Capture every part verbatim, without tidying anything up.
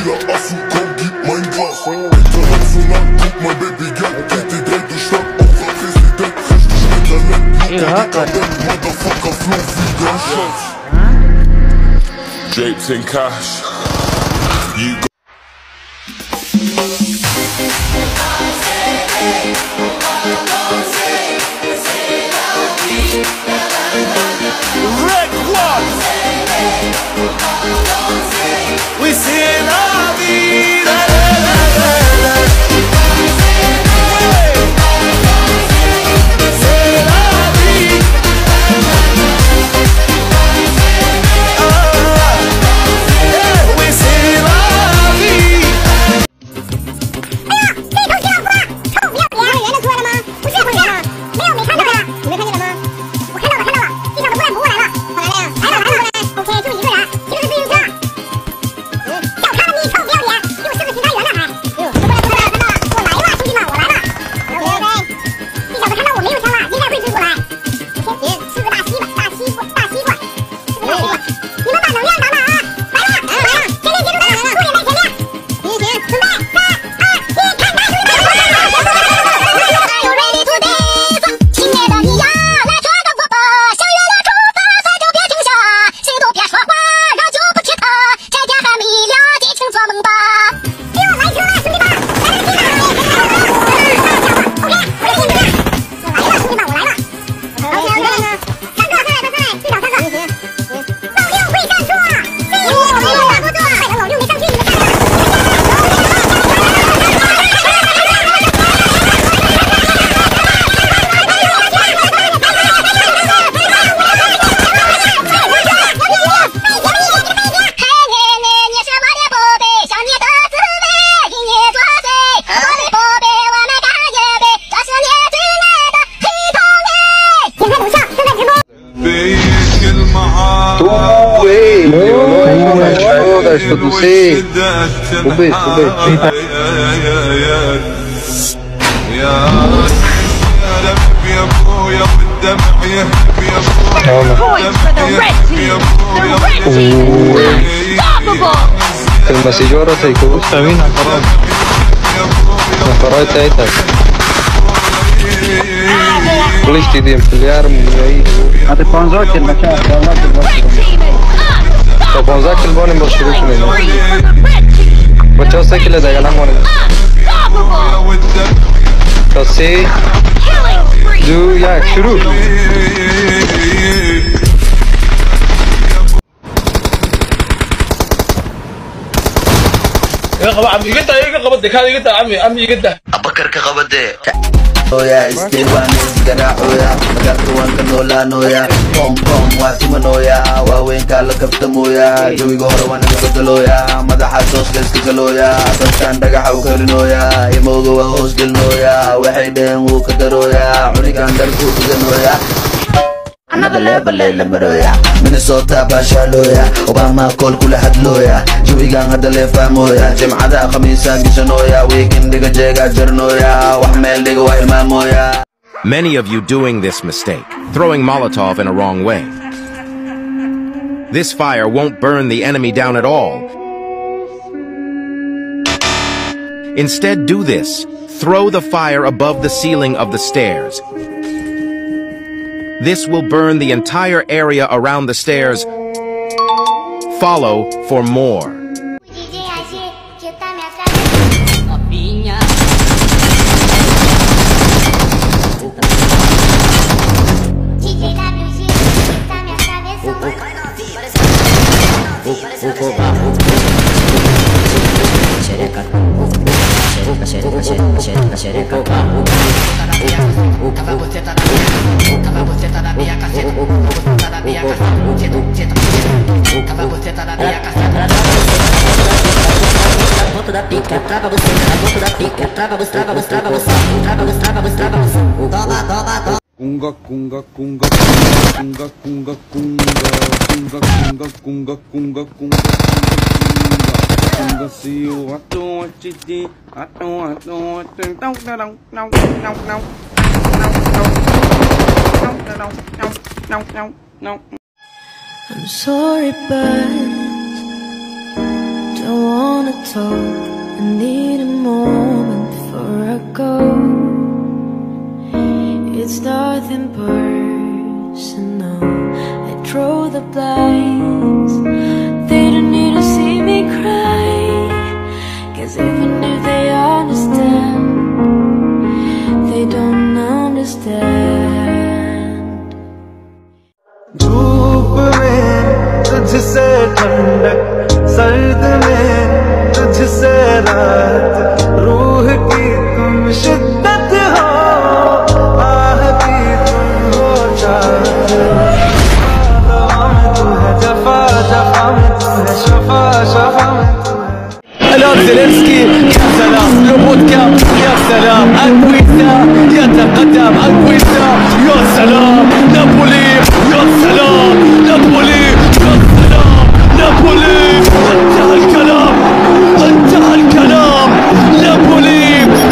wieder Affen, komm, gib mein Glas. International, guck mein Baby, ja, geht die Welt durch Stadt. Unser Präsident, richtig mit Talent. Luca, Dekadent, Motherfucker, Flow wieder Schatz. Japes and Cash. You go. Red One. We say la vida, la la la la. Say la vida. Ah, yeah, we say la vida. 哎呀，这头知道不？臭不要脸！有人能说的吗？不是不是，没有没看到呀？你没看见了吗？我看到了看到了，地上的不烂不过来了，跑来了呀？来了来了来 ，OK， 就一个人，骑的是自行车。嗯，小看了你，臭不要脸，给我试个其他员呢还？哎呦，过来过来看到了，我来了，兄弟们，我来了。OK OK， 这小子看到我没有枪了，应该会追过来。行行，吃个大西瓜，大西瓜，大西瓜，吃个大西瓜。你们把能量打满啊！来了来了，前面接住他，速点在前面。行行，准备三二一，看他兄弟们！ Are you ready to dance？ 亲爱的你呀，来抓个我吧！向月亮出发，咱就别停下，谁都别说话，让酒不吃它，这天还没亮，尽情做梦吧！给我来车了，兄弟们！来来来来来来！OK， 我给你们看，我来了，兄弟们，我来了。OK OK， 三个，再来再来，最少三个。行行，老六会战术，这一波我们打不住，快点，老六没上去，你们看看。 Что ты? Убей, убей. Points for the red team. The red team is unstoppable. المسيجورة تيكون سامين نفرات تايتك ليش تدين في اليارم هذا بانزاك المكان طب بانزاك البوني مرشدوش منه وتوصي كل ده يلعب وانا توصي دو ياك شروع يا خبا عمي قد يا قبض كان قد عمي عمي قد ابكر كقبض يا استيوان قراعويا مقالك وان كنولا نويا بوم بوم واتمنويا واوين كالا كفتمويا جوي غور وانا كفتلويا مدحا توس كسكلويا دكان دغخا وكلنويا يموغو وهوس قلنويا وحيدين وكدرويا عنيكان دركو كدنويا Another level lemeroya Minnesota bashaloya Obama call kula hadloya Jubigan hadale famoya Jimcada khamisa gishanoya Weekend diga jega jirnoya Wahmel diga wa ilmamoya. Many of you doing this mistake, throwing Molotov in a wrong way. This fire won't burn the enemy down at all. Instead, do this. Throw the fire above the ceiling of the stairs. This will burn the entire area around the stairs. Follow for more. Da pica, trava você, na ponta da pica, trava você, trava você, trava você, trava você, trava você, trava você. Toma, toma, toma. Kunga, kunga, kunga, kunga, kunga, kunga, kunga, kunga, kunga, kunga, kunga, kunga, see you, I don't want you to, I don't, I don't want to, no, no, no, no, no, no, no, no, no, no. I'm sorry, but don't wanna talk, I need a moment before I go. It's nothing personal, I draw the blinds. They don't need to see me cry, 'cause even if they understand, they don't understand. धूप में तुझसे ठंडक, सर्द में तुझसे रात, रूह की तुम शिद्दत हो, आह की तुम हो जात। हवा में तू है जफा, जफा में तू है शफा, शफा में तू है। الان زيلينسكي يا سلام، لوبوتكا يا سلام، أنكويتا يتقدم، أنكويتا يا سلام، نابولي يا سلام، نابولي يا سلام، نابولي. انتهى الكلام، انتهى الكلام، نابولي.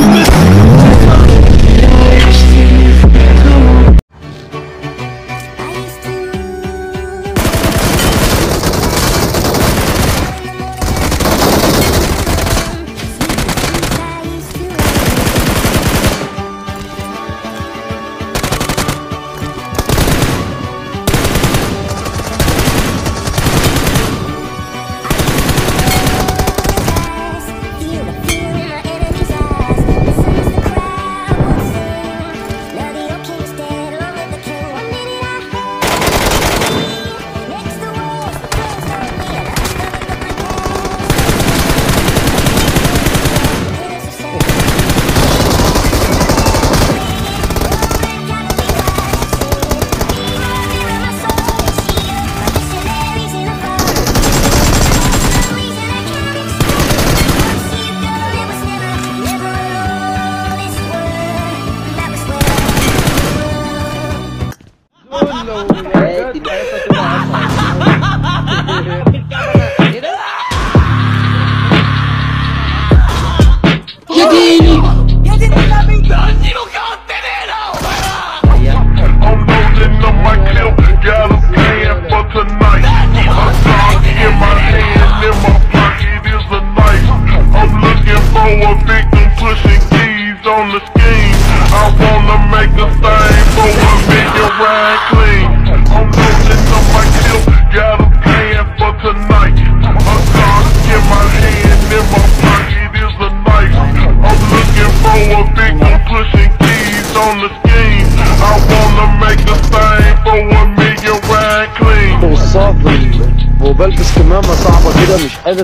وبلبس كمامة صعبة كده مش قادر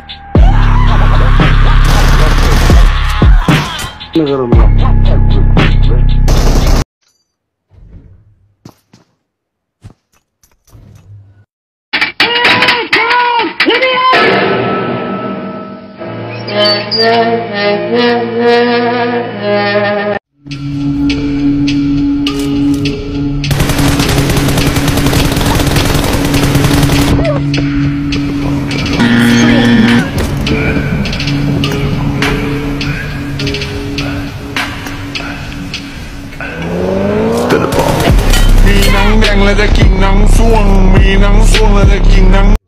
غير الله. มีหนังแดงและจะกินหนังส่วงมีหนังส่วงและจะกินหนัง